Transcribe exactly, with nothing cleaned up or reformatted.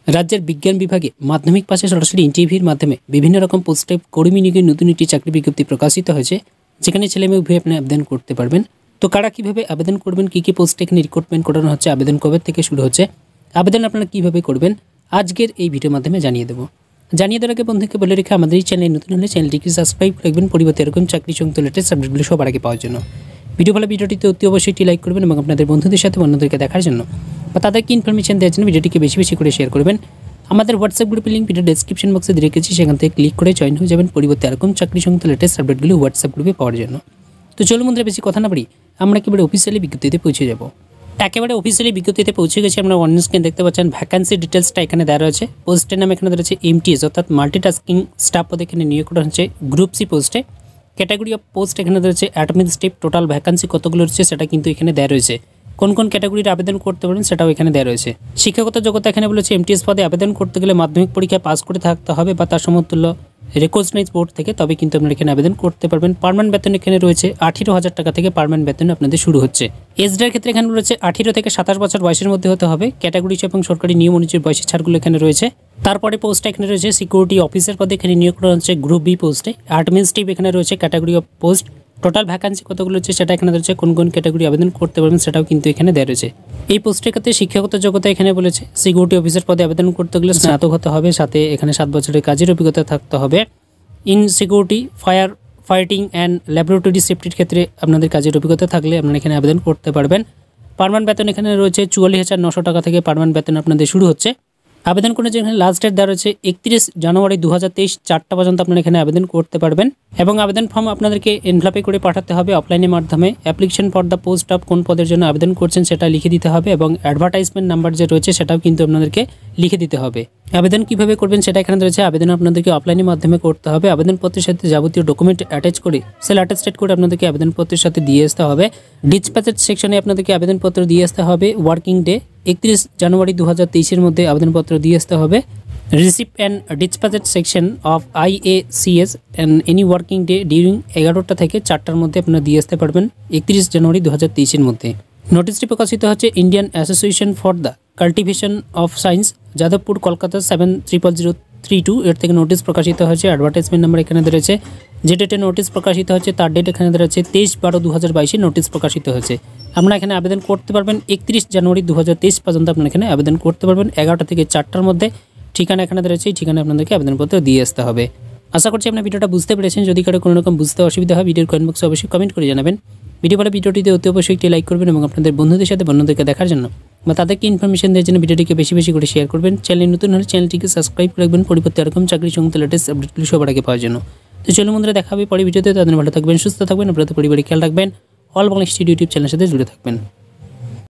রাজ্যের বিজ্ঞান বিভাগে মাধ্যমিক পাশে সরাসরি ইন্টারভিউর মাধ্যমে বিভিন্ন রকম পোস্টে কর্মী নিয়োগের নতুন একটি চাকরি বিজ্ঞপ্তি প্রকাশিত হয়েছে, যেখানে ছেলেমেয়ে উভয়ে আপনি আবেদন করতে পারবেন। তো কারা কীভাবে আবেদন করবেন, কী কী পোস্টে এখানে রিক্রুটমেন্ট করানো হচ্ছে, আবেদন কবে থেকে শুরু হচ্ছে, আবেদন আপনারা কীভাবে করবেন আজকের এই ভিডিওর মাধ্যমে জানিয়ে দেবো। জানিয়ে দেওয়ার আগে বন্ধুকে বলে রেখে আমাদের এই চ্যানেল নতুন হলে চ্যানেলটিকে সাবস্ক্রাইব রাখবেন, পরিবর্তে এরকম চাকরি সংক্রান্ত লেটেস্ট আপডেটগুলো সবার আগে পাওয়ার জন্য। ভিডিও ভালো ভিডিওটিতে অতি অবশ্যই একটি লাইক করবেন এবং আপনাদের বন্ধুদের সাথে অন্যদেরকে দেখার জন্য বা তাদেরকে ইনফরমেশন দেওয়ার জন্য ভিডিওটিকে বেশি বেশি করে শেয়ার করবেন। আমাদের হোয়াটসঅ্যাপ গ্রুপের লিঙ্ক ভিডিও ডেসক্রিপশন বক্সে দিয়ে রেখেছি, সেখান থেকে ক্লিক করে জয়েন হয়ে যাবেন, পরিবর্তে এরকম চাকরি সংক্রান্ত লেটেস্ট আপডেটগুলো হোয়াটসঅ্যাপ গ্রুপে পাওয়ার জন্য। তো চলুন বন্ধুরা, বেশি কথা না বাড়ি আমরা একেবারে অফিসিয়ালি বিজ্ঞপ্তিতে পৌঁছে যাব। একেবারে অফিসিয়ালি বিজ্ঞপ্তিতে পৌঁছে গেছি। আপনারা অন স্ক্রিন দেখতে পাচ্ছেন ভ্যাকান্সি ডিটেলসটা এখানে দেওয়া রয়েছে। পোস্টের নাম এখানে দেওয়া রয়েছে এমটিএস অর্থাৎ মাল্টিটাস্কিং স্টাফ পদে এখানে নিয়োগ করা হচ্ছে গ্রুপ সি পোস্টে। ক্যাটাগরি অফ পোস্ট এখানে দেওয়া রয়েছে অ্যাডমিনিস্ট্রেটিভ। টোটাল ভ্যাকান্সি কতগুলো রয়েছে সেটা কিন্তু এখানে দেওয়া রয়েছে। কোন কোন ক্যাটাগরির আবেদন করতে পারেন সেটাও এখানে দেওয়া রয়েছে। শিক্ষাগত যোগ্যতা এখানে বলেছে এমটিএস পদে আবেদন করতে গেলে মাধ্যমিক পরীক্ষায় পাস করে থাকতে হবে বা তার সমতুল্য রেকগনাইজ বোর্ড থেকে, তবে কিন্তু আপনারা এখানে আবেদন করতে পারবেন। পার্মানেন্ট বেতন এখানে রয়েছে আঠারো হাজার টাকা থেকে পার্মানেন্ট বেতন আপনাদের শুরু হচ্ছে। এজডার ক্ষেত্রে এখানে রয়েছে আঠারো থেকে সাতাশ বছর বয়সের মধ্যে হতে হবে। ক্যাটাগরি এবং সরকারি নিয়ম অনুযায়ী বয়সের ছাড়গুলো এখানে রয়েছে। তারপরে পোস্ট এখানে রয়েছে সিকিউরিটি অফিসার পদে এখানে নিয়োগ করা হচ্ছে গ্রুপ বি পোস্টে। অ্যাডমিনিস্ট্রেটিভ এখানে রয়েছে category of post. Total vacancy কতগুলো হচ্ছে সেটা এখানে রয়েছে। কোন কোন ক্যাটাগরি আবেদন করতে পারবেন সেটাও কিন্তু এখানে দেওয়া রয়েছে। এই পোস্টের ক্ষেত্রে শিক্ষাগত যোগ্যতা এখানে বলেছে সিকিউরিটি অফিসার পদে আবেদন করতে গেলে স্নাতক হতে হবে, সাথে এখানে সাত বছরের কাজের অভিজ্ঞতা থাকতে হবে। In security, fire fighting and laboratory সেফটির ক্ষেত্রে আপনাদের কাজের অভিজ্ঞতা থাকলে আপনারা এখানে আবেদন করতে পারবেন। পার্মানেন্ট বেতন এখানে রয়েছে চুয়াল্লিশ হাজার নশো টাকা থেকে পার্মানেন্ট বেতন আপনাদের শুরু হচ্ছে। আবেদন করে যেখানে লাস্ট ডেট দেওয়া রয়েছে একত্রিশ জানুয়ারি দু হাজার তেইশ চারটা পর্যন্ত আপনারা এখানে আবেদন করতে পারবেন এবং আবেদন ফর্ম আপনাদেরকে এনভেলপে করে পাঠাতে হবে অফলাইনের মাধ্যমে। Application for the post of কোন পদের জন্য আবেদন করছেন সেটা লিখে দিতে হবে এবং অ্যাডভার্টাইজমেন্ট নাম্বার যে রয়েছে সেটাও কিন্তু আপনাদেরকে লিখে দিতে হবে। আবেদন কিভাবে করবেন সেটা এখানে রয়েছে। আবেদন আপনাদেরকে অফলাইনের মাধ্যমে করতে হবে। আবেদনপত্রের সাথে যাবতীয় ডকুমেন্ট অ্যাটাচ করে সেল অ্যাটাস্টেড করে আপনাদেরকে আবেদনপত্রের সাথে দিয়ে আসতে হবে। ডিসপ্যাচেজ সেকশনে আপনাদেরকে আবেদনপত্র দিয়ে আসতে হবে। ওয়ার্কিং ডে একত্রিশ জানুয়ারি দু হাজার তেইশের মধ্যে আবেদনপত্র দিয়ে আসতে হবে। Receipt and dispatches section of I A C S and any working day during এগারোটা থেকে চারটার মধ্যে আপনারা দিয়ে আসতে পারবেন একত্রিশ জানুয়ারি দু হাজার তেইশের মধ্যে। নোটিশটি প্রকাশিত হচ্ছে Indian association for the cultivation of science, Jadavpur, Kolkata seven triple zero three two. এর থেকে নোটিশ প্রকাশিত হয়েছে। অ্যাডভার্টাইজমেন্ট নাম্বার এখানে রয়েছে। যে ডেটে নোটিশ প্রকাশিত হচ্ছে তার ডেট এখানে রয়েছে তেইশ বারো দু হাজার বাইশে নোটিশ প্রকাশিত হয়েছে। আমরা এখানে আবেদন করতে পারবেন একত্রিশ জানুয়ারি দু হাজার তেইশ পর্যন্ত আপনারা এখানে আবেদন করতে পারবেন এগারোটা থেকে চারটার মধ্যে। ঠিকানা এখানে রয়েছে, এই ঠিকানা আপনাদেরকে আবেদনপত্র দিয়ে আসতে হবে। আশা করছি আপনার ভিডিওটা বুঝতে পেরেছেন। যদি কারো কোনো রকম বুঝতে অসুবিধা হয় ভিডিওর কমেন্ট বক্সে অবশ্যই কমেন্ট করে জানাবেন। ভিডিও ভালো ভিডিওটিতে অতি অবশ্যই একটি লাইক করবেন এবং আপনাদের বন্ধুদের সাথে বন্ধুদেরকে দেখার জন্য বা তাদেরকে ইনফরমেশন দেওয়ার জন্য ভিডিওটিকে বেশি বেশি করে শেয়ার করবেন। চ্যানেল নতুন হলে চ্যানেলটিকে সাবস্ক্রাইব রাখবেন, পরিবর্তে এরকম চাকরি সংক্রান্ত লেটেস্ট আপডেটগুলো সবার আগে পাওয়ার জন্য। তো চলুন বন্ধুরা, দেখা হবে পরে ভিডিওতে। তাদের ভালো থাকবেন, সুস্থ থাকবেন, আপনাদের পরিবারে খেয়াল রাখবেন। অল বাংলা স্টুডিও ইউটিউব চ্যানেলের সাথে জুড়ে থাকবেন।